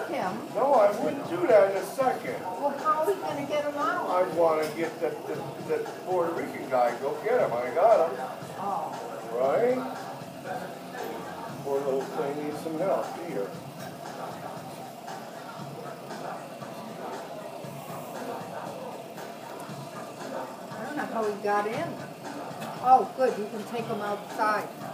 him. No, I wouldn't do that in a second. Well, how are we going to get him out? I want to get that Puerto Rican guy. Go get him. I got him. Oh. Right? Poor little thing needs some help. Here. I don't know how he got in. Oh, good. You can take him outside.